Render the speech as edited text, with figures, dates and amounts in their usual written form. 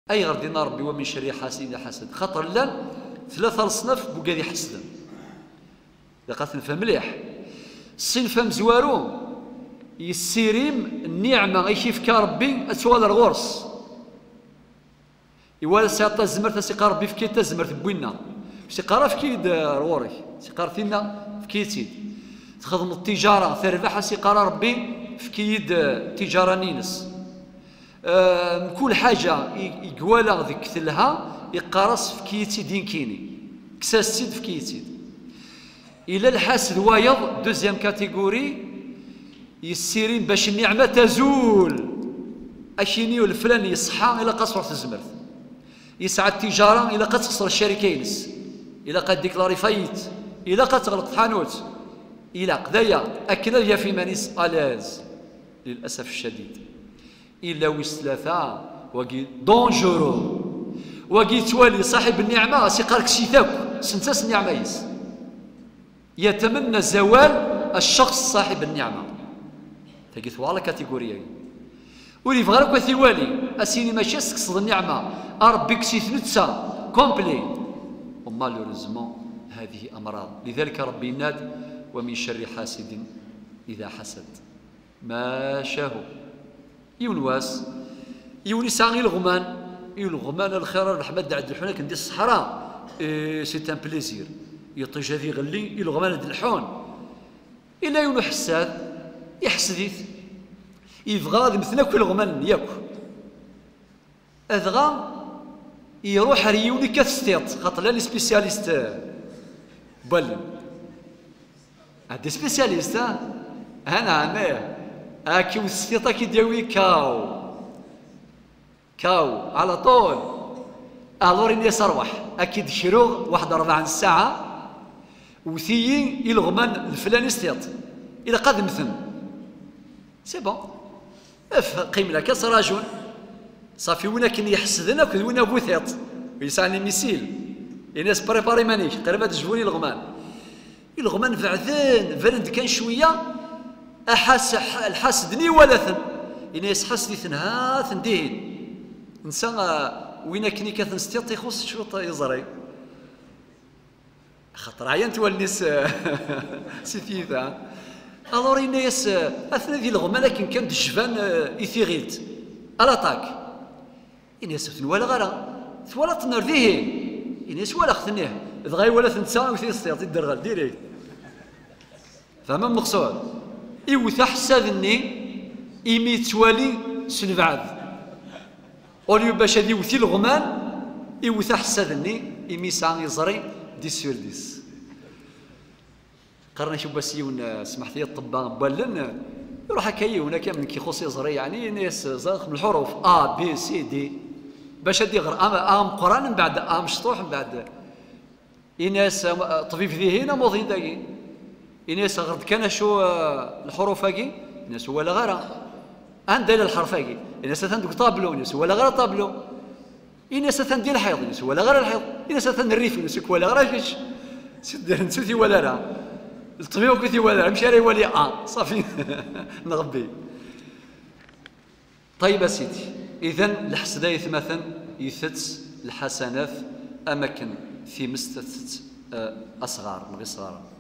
أي غردنا ربي ومن شر حاسد إذا حسد، خاطر لان ثلاثة الصنف بوكادي حسدا لقات نفهم مليح. الصنف مزوارو يسيريم النعمة غيشيف كربي أتوال الغرس إيوا سيعطى الزمرت سيقا ربي في كيتا الزمرت بوينا سيقا في كيد روري سيقا فينا في كيتي تخدم التجارة تربح سيقا ربي في كيد تجارة نينس كل حاجة يقوالا ذيك ثلها يقارص في كيتي دين كيني كساس سيد في كيتي إلى الحاسد وايض دوزيام كاتيجوري يسيرين باش النعمة تزول أشيني والفلان يصحى إلى قصر الزمرت يسعى التجارة إلى قد تخسر الشركة ينس إلى قد ديكلاري فايت إلى قد تغلق حانوت إلى قضايا أكنا في مانيس ألاز للأسف الشديد إلا ويسلافا وقي دونجورو وقي توالي صاحب النعمة سيقارك سيثاك سنتاس النعمة يس يتمنى زوال الشخص صاحب النعمة تجي ثوالا كاتيجوريا ولي فغارك وثيوالي أسيني ماشي تقصد النعمة أربيك سيثنتسا كومبلي ومالوريزمون هذه أمراض لذلك ربي يناد ومن شر حاسد إذا حسد ما شاهو يونواس يونس غير الغمان الغمان الخير الرحمة دعد الحون كندير الصحراء سي ان بليزير يطيج هذه غلي الغمان د الحون إلا يونو حساد يحسديت يبغى مثلنا كل غمان ياكو أذغى يروح ريوني كاستيط خاطر لاني سبيسياليست بالن هادي سبيسياليست أنا أكيو الستيطة كي داوي كاو على طول ألور إني صروح أكيد شروق واحد 4 ساعة وثيي الغمان الفلاني ستيط إذا قد مثل سي بون قيم لك سراجون صافي وين كان يحسدنا كل وين بوثيط يسعني ميسيل الناس بريباري مانيش قريبا تجبوني الغمان بعدين فرند كان شويه الحاسدني ولا ثن الناس حسدي ثنها ثندين انسان وين كني كتنستيط يخص شوط يزري خاطر عينت والناس سيتيذا الور الناس اثناء ذي الغمان لكن كان الجبان ايثيغيلت الاطاك الناس ثن ولا غرا ثولا تنر فيه الناس ولا خثنيه دغاي ولا ثنسا وثيستيط يدرغل ديريكت فما مقصود إيوث حسادني إيمي توالي سنبعد أوليو باش هادي يوثي الغمان إيوث حسادني إيمي ساعة يزري 10 sur 10 قرنا شوف بس يون سمحت لي الطباء بالن يروح هكايا هنا كامل كيخص يزري يعني ناس زاخ من الحروف A B C D باش هادي غير ام قران من بعد ام شطوح من بعد ناس طبيب ذي هنا موظين داكي الناس غرد كان شو الحروف هاكي الناس هو لا غيرها عندنا الحرف هاكي الناس تندق طابلو الناس هو لا غير طابلو الناس تندير الحيض الناس هو لا غير الحيض الناس تنريف الناس هو لا غير كيش سدر نسوتي ولا لا الطبيب كيتي ولا مشي راه ولي صافي نغبي طيب سيدي اذا الحسد يثمثن يثت الحسنات اماكن في مستثت اصغار من غير صغار